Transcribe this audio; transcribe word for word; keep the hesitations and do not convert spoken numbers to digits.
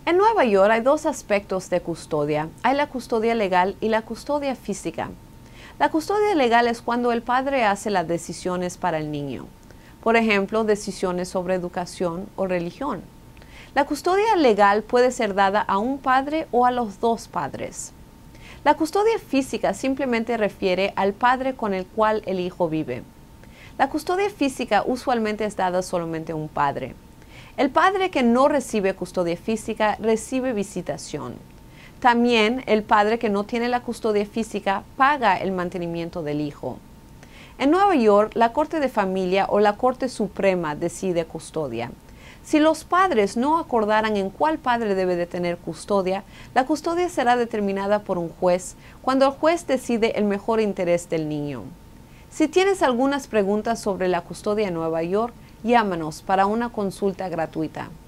En Nueva York hay dos aspectos de custodia. Hay la custodia legal y la custodia física. La custodia legal es cuando el padre hace las decisiones para el niño. Por ejemplo, decisiones sobre educación o religión. La custodia legal puede ser dada a un padre o a los dos padres. La custodia física simplemente refiere al padre con el cual el hijo vive. La custodia física usualmente es dada solamente a un padre. El padre que no recibe custodia física recibe visitación. También el padre que no tiene la custodia física paga el mantenimiento del hijo. En Nueva York, la Corte de Familia o la Corte Suprema decide custodia. Si los padres no acordaran en cuál padre debe de tener custodia, la custodia será determinada por un juez cuando el juez decide el mejor interés del niño. Si tienes algunas preguntas sobre la custodia en Nueva York, llámanos para una consulta gratuita.